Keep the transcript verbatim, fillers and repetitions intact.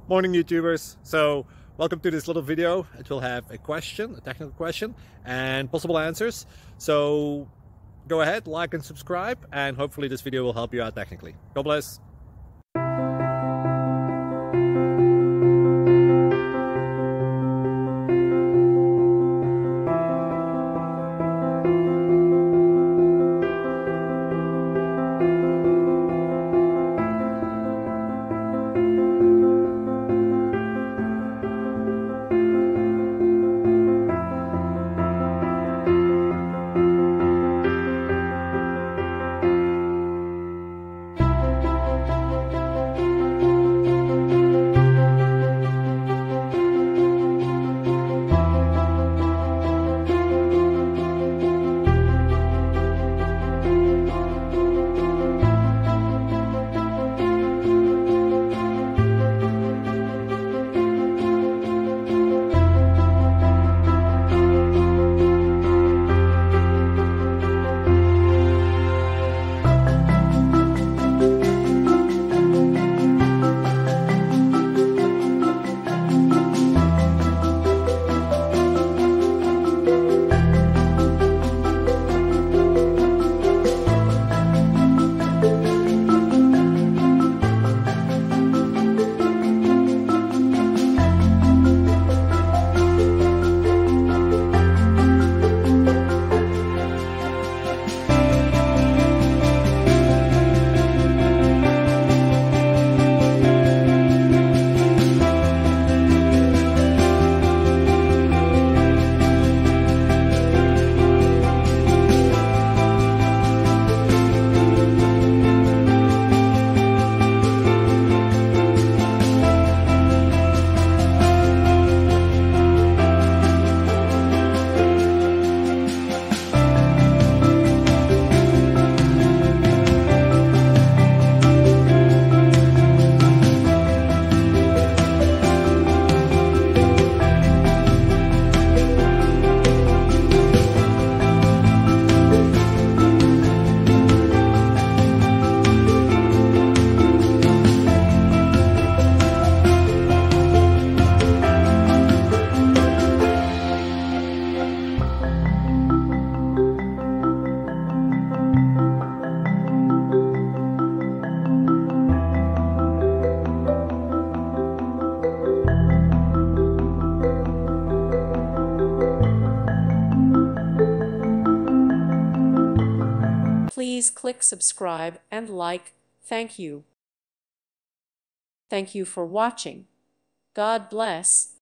Morning YouTubers. So welcome to this little video. It will have a question, a technical question, and possible answers. So go ahead, like and subscribe, and hopefully this video will help you out technically. God bless. Please click subscribe and like. Thank you. Thank you for watching. God bless.